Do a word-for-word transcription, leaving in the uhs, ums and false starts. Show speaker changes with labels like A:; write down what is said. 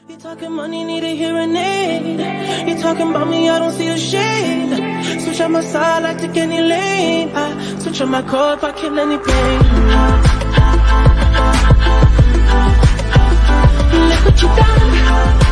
A: You talking money, need a hearing aid. You talking about me, I don't see a shade. Switch on my side, I take any lane. I switch on my car if I kill any pain. Look what you done.